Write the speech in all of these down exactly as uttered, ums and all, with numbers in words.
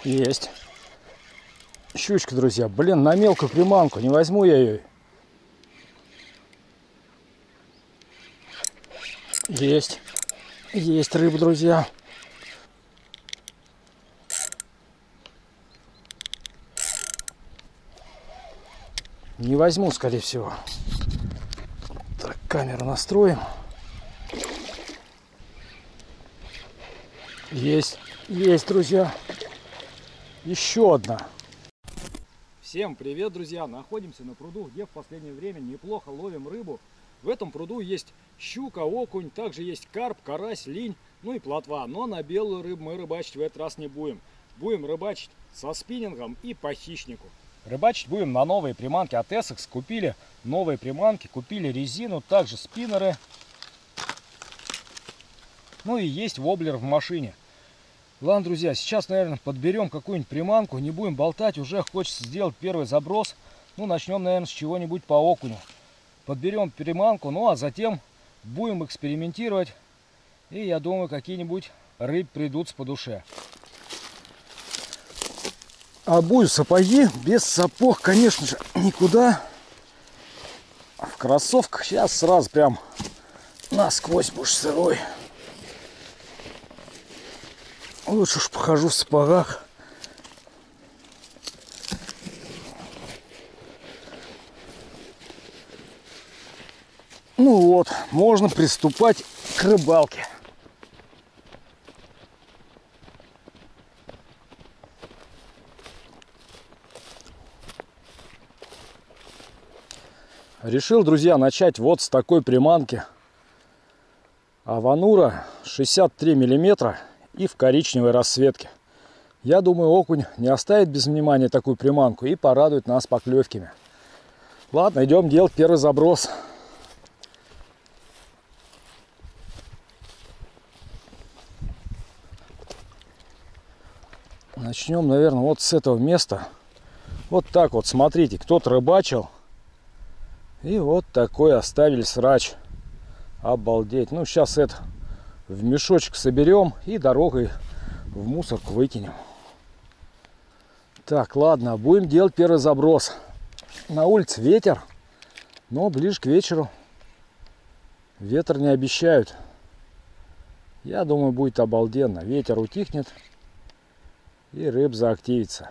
Есть. Щучка, друзья. Блин, на мелкую приманку. Не возьму я ее. Есть. Есть рыба, друзья. Не возьму, скорее всего. Так, камеру настроим. Есть. Есть, друзья. Еще одна. Всем привет, друзья! Находимся на пруду, где в последнее время неплохо ловим рыбу. В этом пруду есть щука, окунь, также есть карп, карась, линь, ну и плотва. Но на белую рыбу мы рыбачить в этот раз не будем. Будем рыбачить со спиннингом и по хищнику. Рыбачить будем на новые приманки от Essex. Купили новые приманки, купили резину, также спиннеры. Ну и есть воблер в машине. Ладно, друзья, сейчас, наверное, подберем какую-нибудь приманку. Не будем болтать, уже хочется сделать первый заброс. Ну, начнем, наверное, с чего-нибудь по окуню. Подберем приманку, ну а затем будем экспериментировать. И я думаю, какие-нибудь рыбы придутся по душе. Обую сапоги, без сапог, конечно же, никуда. В кроссовках сейчас сразу прям насквозь будешь сырой. Лучше уж похожу в сапогах. Ну вот, можно приступать к рыбалке. Решил, друзья, начать вот с такой приманки Аванура шестьдесят три миллиметра и в коричневой расцветке. Я думаю, окунь не оставит без внимания такую приманку и порадует нас поклевками. Ладно, идем делать первый заброс. Начнем, наверное, вот с этого места. Вот так вот, смотрите, кто-то рыбачил. И вот такой оставили срач. Обалдеть. Ну, сейчас это в мешочек соберем и дорогой в мусорку выкинем. Так, ладно, будем делать первый заброс. На улице ветер, но ближе к вечеру ветер не обещают. Я думаю, будет обалденно. Ветер утихнет и рыб заактивится.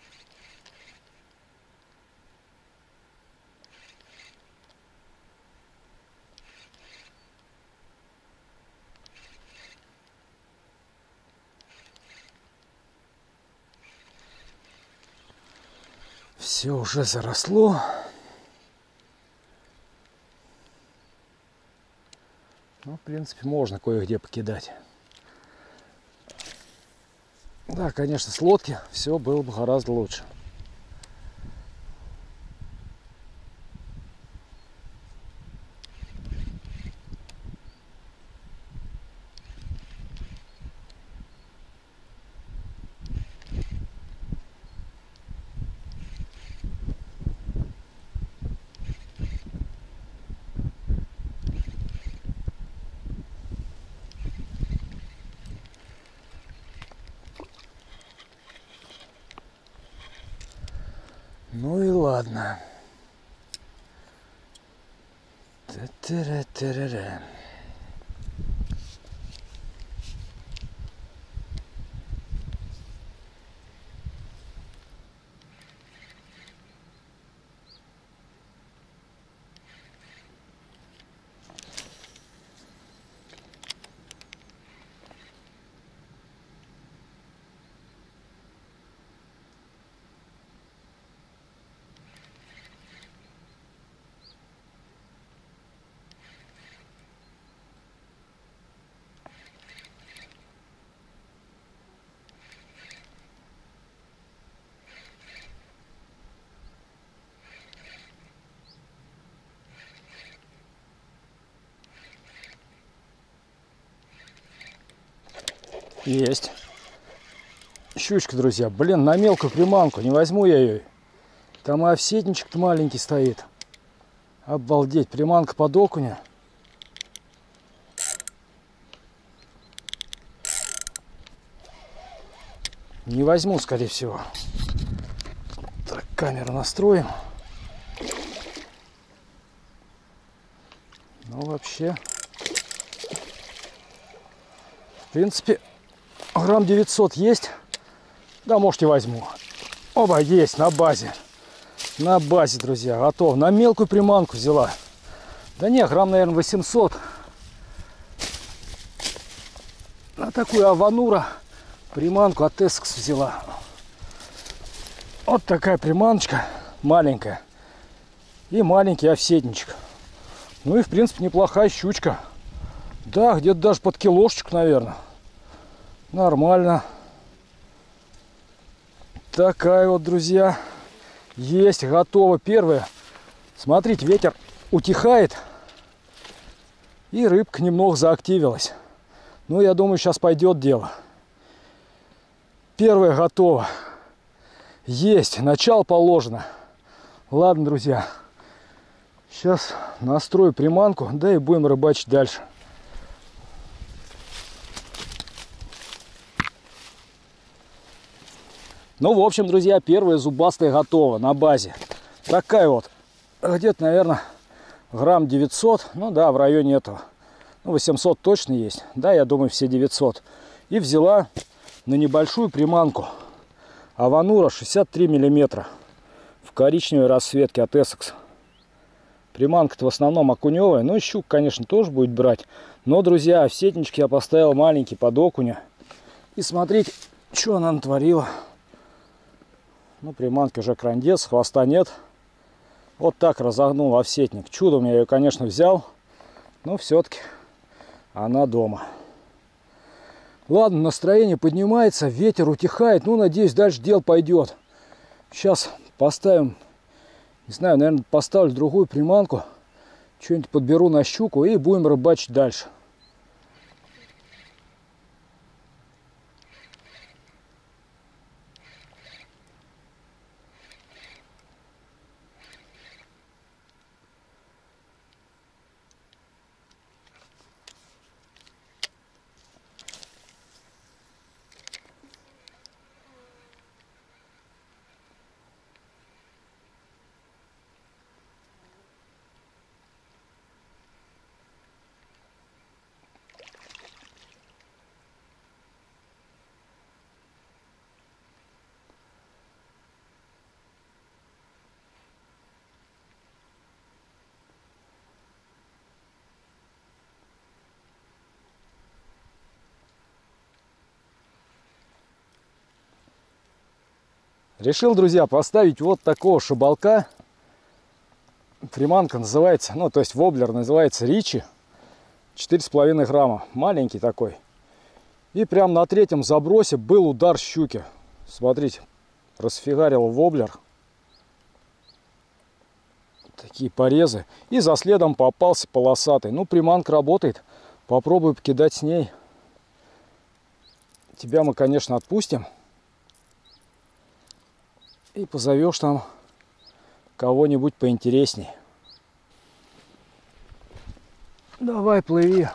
Все уже заросло. Ну, в принципе, можно кое-где покидать. Да, конечно, с лодки все было бы гораздо лучше. Ну и ладно. Та-та-ра-та-ра-ра. Есть. Щучка, друзья. Блин, на мелкую приманку. Не возьму я ее. Там и овсетничек-то маленький стоит. Обалдеть. Приманка под окуня. не возьму, скорее всего. Так, камеру настроим. Ну, вообще, в принципе, грамм девятьсот есть. Да, может, и возьму. Оба, есть, на базе. На базе, друзья, готов. На мелкую приманку взяла. Да не, грамм, наверное, восемьсот. На такую Аванура приманку от Эссекс взяла. Вот такая приманочка, маленькая. И маленький овсетничек. Ну и, в принципе, неплохая щучка. Да, где-то даже под килошечку, наверное. Нормально. Такая вот, друзья. Есть, готово. Первое. Смотрите, ветер утихает. И рыбка немного заактивилась. Ну, я думаю, сейчас пойдет дело. Первое готово. Есть, начало положено. Ладно, друзья. Сейчас настрою приманку, да и будем рыбачить дальше. Ну, в общем, друзья, первая зубастая готова на базе. Такая вот. Где-то, наверное, грамм девятьсот. Ну да, в районе этого. Ну, восемьсот точно есть. Да, я думаю, все девятьсот. И взяла на небольшую приманку Аванура шестьдесят три миллиметра в коричневой расцветке от Эссекс. Приманка-то в основном окуневая. Ну, щук, конечно, тоже будет брать. Но, друзья, овсетнички я поставил маленький под окуня. И смотрите, что она натворила. Ну, приманка уже крандец, хвоста нет. Вот так разогнул овсетник. Чудом я ее, конечно, взял. Но все-таки она дома. Ладно, настроение поднимается, ветер утихает. Ну, надеюсь, дальше дело пойдет. Сейчас поставим, не знаю, наверное, поставлю другую приманку. Что-нибудь подберу на щуку и будем рыбачить дальше. Решил, друзья, поставить вот такого шибалка. Приманка называется, ну, то есть воблер называется Ричи. четыре с половиной грамма. Маленький такой. И прям на третьем забросе был удар щуки. Смотрите, расфигарил воблер. Такие порезы. И за следом попался полосатый. Ну, приманка работает. Попробую покидать с ней. Тебя мы, конечно, отпустим. И позовешь там кого-нибудь поинтересней. Давай, плыви.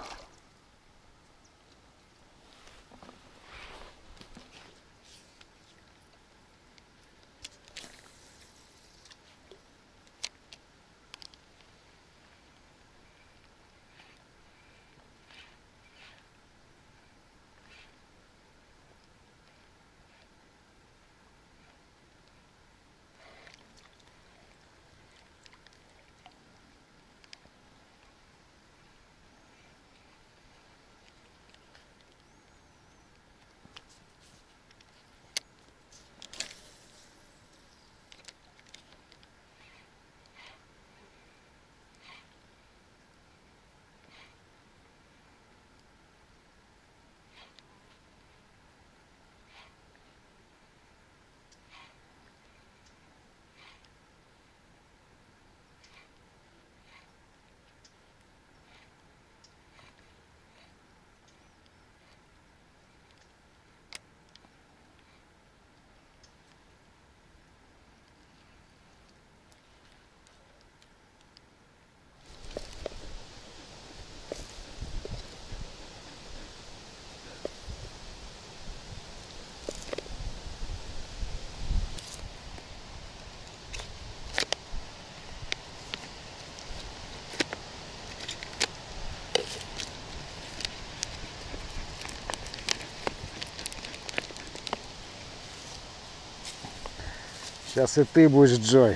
Сейчас и ты будешь Джой.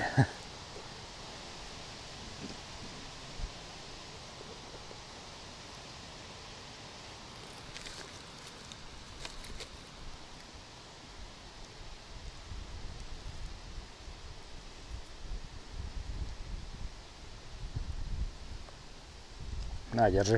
На, держи.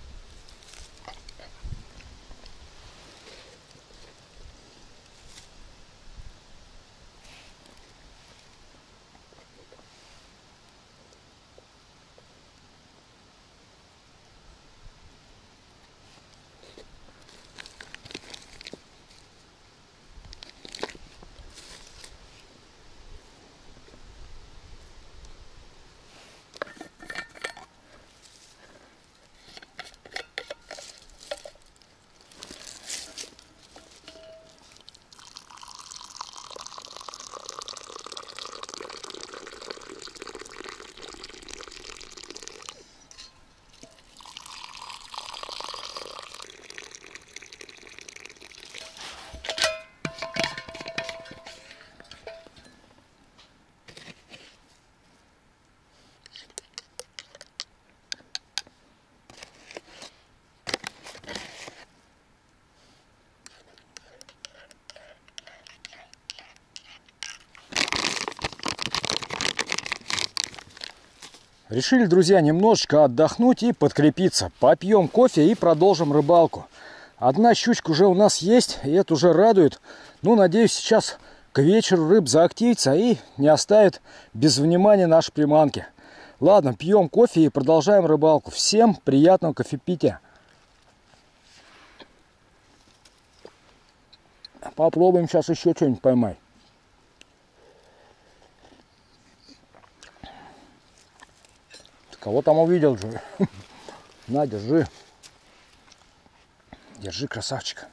Решили, друзья, немножечко отдохнуть и подкрепиться. Попьем кофе и продолжим рыбалку. Одна щучка уже у нас есть, и это уже радует. Ну, надеюсь, сейчас к вечеру рыб заактивится и не оставит без внимания наши приманки. Ладно, пьем кофе и продолжаем рыбалку. Всем приятного кофепития. Попробуем сейчас еще что-нибудь поймать. Кого там увидел же? На, держи. Держи, красавчик.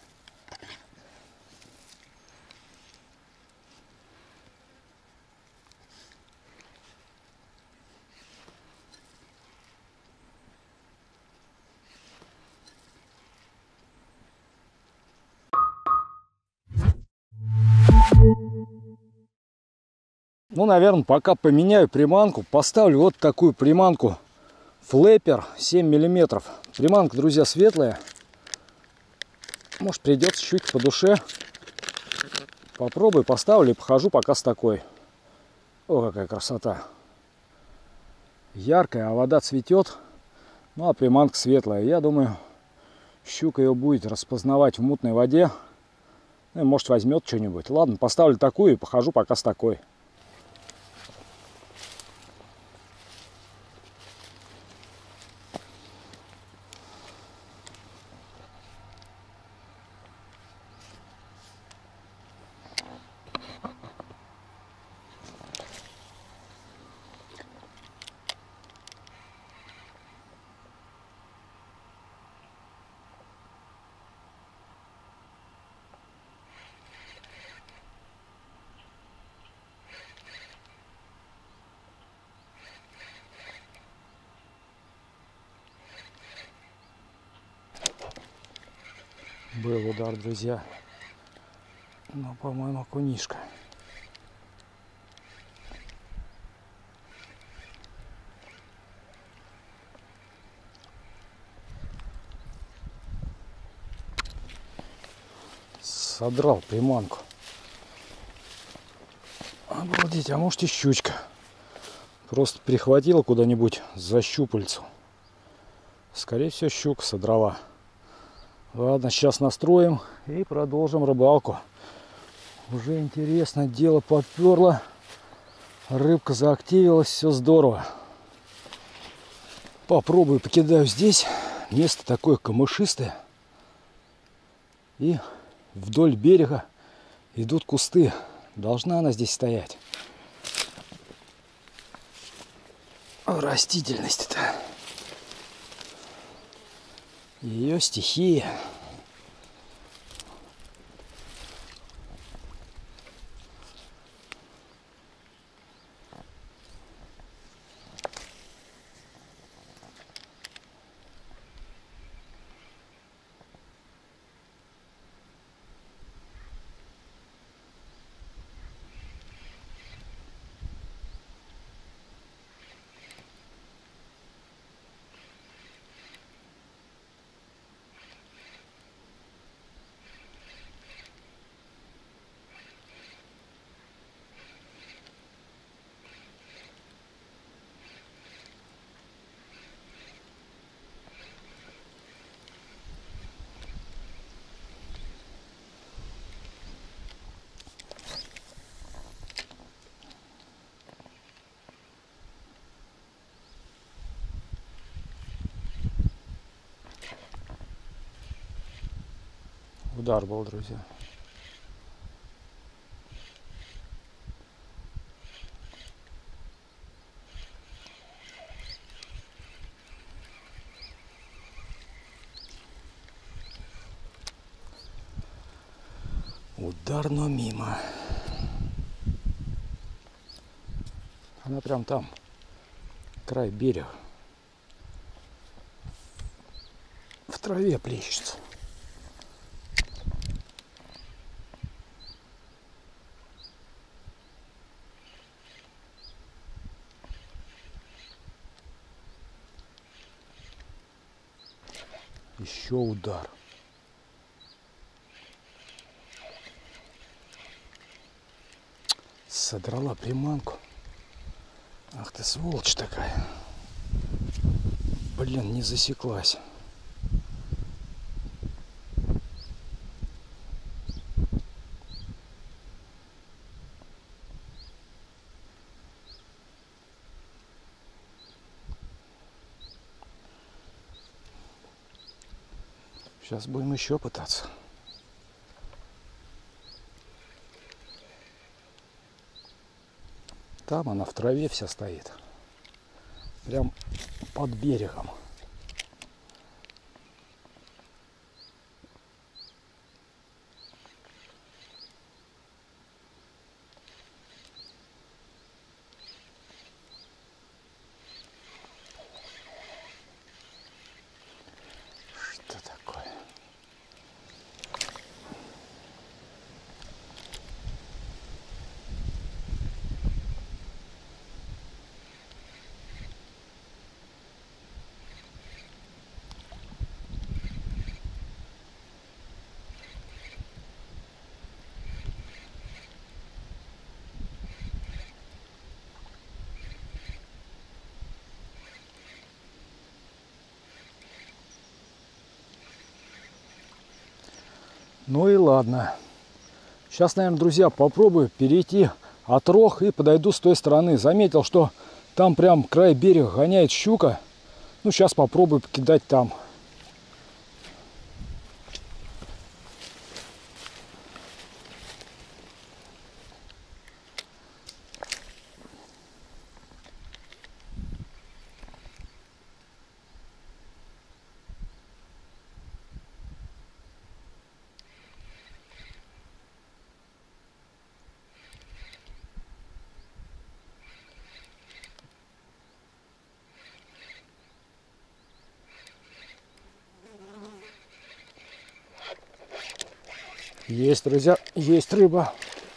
Ну, наверное, пока поменяю приманку, поставлю вот такую приманку флэпер семь миллиметров. Приманка, друзья, светлая. Может, придется чуть по душе. Попробую, поставлю и похожу пока с такой. О, какая красота. Яркая, а вода цветет. Ну, а приманка светлая. Я думаю, щука ее будет распознавать в мутной воде. Ну, и, может, возьмет что-нибудь. Ладно, поставлю такую и похожу пока с такой. Был удар, друзья. Но, по-моему, окунишка. Содрал приманку. Обалдеть, а может и щучка. Просто прихватила куда-нибудь за щупальцу. Скорее всего, щука содрала. Ладно, сейчас настроим и продолжим рыбалку. Уже интересно, дело поперло. Рыбка заактивилась, все здорово. Попробую, покидаю здесь. Место такое камышистое. И вдоль берега идут кусты. Должна она здесь стоять. Растительность-то. Ее стихия. Удар был, друзья. Удар, но мимо. Она прям там, край берега. В траве плещется. Еще удар. Содрала приманку. Ах ты сволочь такая. Блин, не засеклась. Сейчас будем еще пытаться. Там она в траве вся стоит. Прям под берегом. Что такое? Ну и ладно. Сейчас, наверное, друзья, попробую перейти от рог и подойду с той стороны. Заметил, что там прям край берега гоняет щука. Ну, сейчас попробую покидать там. Есть, друзья, есть рыба.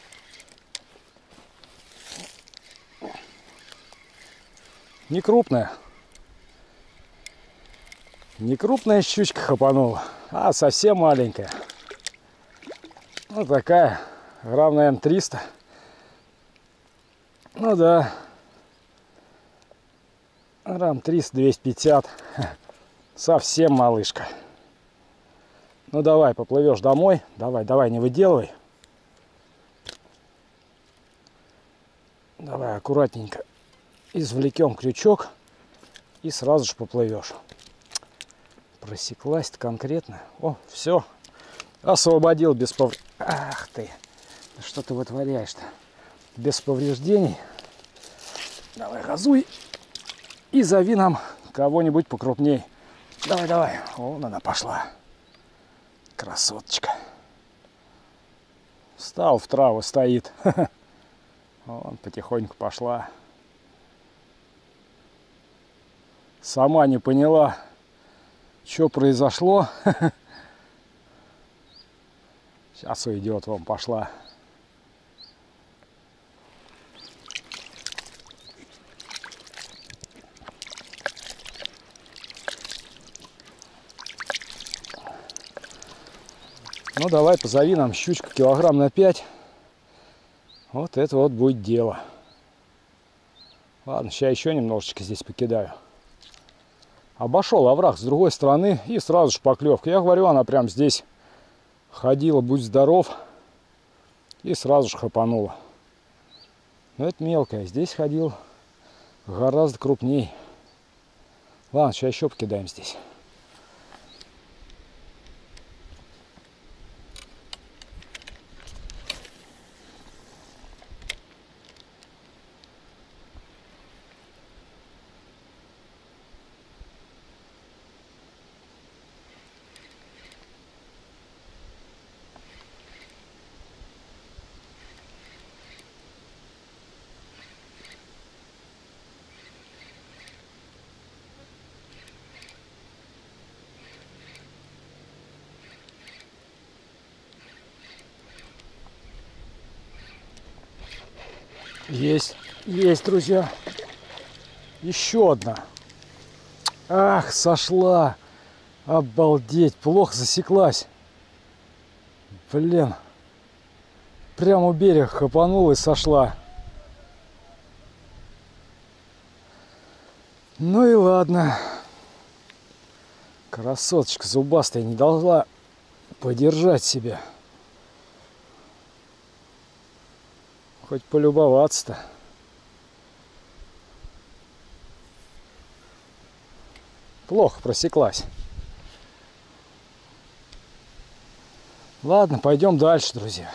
Не крупная. Не крупная щучка хапанула, а совсем маленькая. Вот такая, грамм, наверное, триста. Ну да. Грамм триста — двести пятьдесят. Совсем малышка. Ну давай, поплывешь домой. Давай, давай, не выделывай. Давай аккуратненько извлекем крючок и сразу же поплывешь. Просеклась конкретно. О, все. Освободил без пов... Ах ты. Что ты вытворяешь-то? Без повреждений. Давай, газуй. И зови нам кого-нибудь покрупней. Давай, давай. Вон она пошла. Красоточка. Встал в траву, стоит. Вон потихоньку пошла. Сама не поняла, что произошло. Сейчас уйдет, вон пошла. Ну давай, позови нам щучку килограмм на пять. Вот это вот будет дело. Ладно, сейчас еще немножечко здесь покидаю. Обошел овраг с другой стороны и сразу же поклевка. Я говорю, она прям здесь ходила, будь здоров, и сразу же хапанула. Но это мелкая. Здесь ходил гораздо крупней. Ладно, сейчас еще покидаем здесь. Есть, есть, друзья. Еще одна. Ах, сошла. Обалдеть, плохо засеклась. Блин. Прямо у берега хапанула и сошла. Ну и ладно. Красоточка зубастая не должна подержать себя. Хоть полюбоваться-то. Плохо просеклась. Ладно, пойдем дальше, друзья.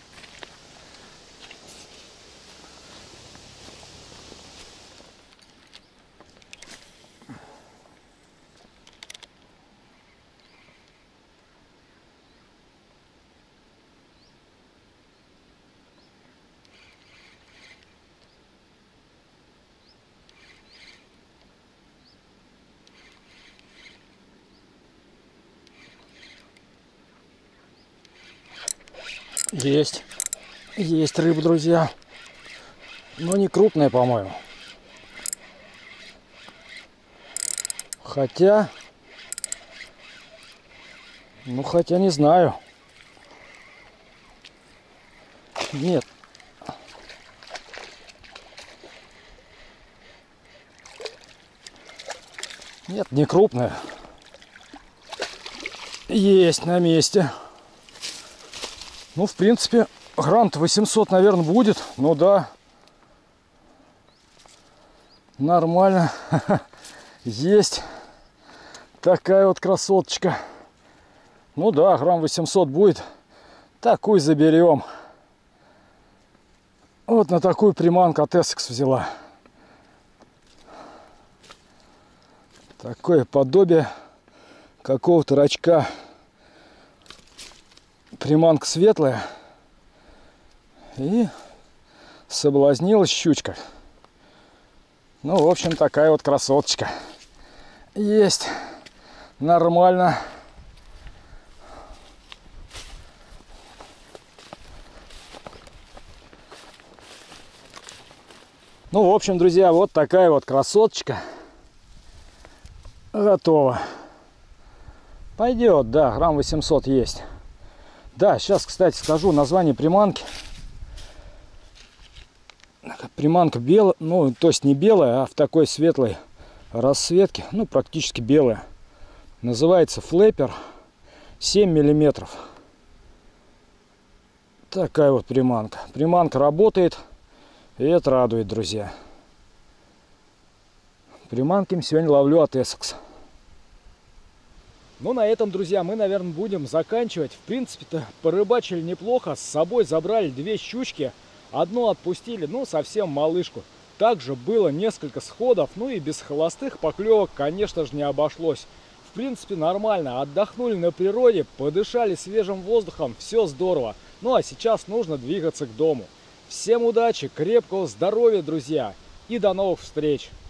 Есть. Есть рыба, друзья. Но не крупная, по-моему. Хотя... Ну, хотя не знаю. Нет. Нет, не крупная. Есть на месте. Ну, в принципе, грамм-то восемьсот, наверное, будет. Ну да. Нормально. Есть. Такая вот красоточка. Ну да, грамм восемьсот будет. Такую заберем. Вот на такую приманку от Essex взяла. Такое подобие какого-то рачка. Приманка светлая. И соблазнилась щучка. Ну, в общем, такая вот красоточка. Есть. Нормально. Ну, в общем, друзья, вот такая вот красоточка. Готово. Пойдет, да, грамм восемьсот есть. Да, сейчас, кстати, скажу название приманки. Приманка белая, ну, то есть не белая, а в такой светлой расцветке, ну, практически белая. Называется флэпер, семь миллиметров. Такая вот приманка. Приманка работает, и это радует, друзья. Приманки сегодня ловлю от Essex. Ну, на этом, друзья, мы, наверное, будем заканчивать. В принципе-то порыбачили неплохо. С собой забрали две щучки. Одну отпустили, ну, совсем малышку. Также было несколько сходов. Ну и без холостых поклевок, конечно же, не обошлось. В принципе, нормально. Отдохнули на природе, подышали свежим воздухом. Все здорово. Ну, а сейчас нужно двигаться к дому. Всем удачи, крепкого здоровья, друзья. И до новых встреч.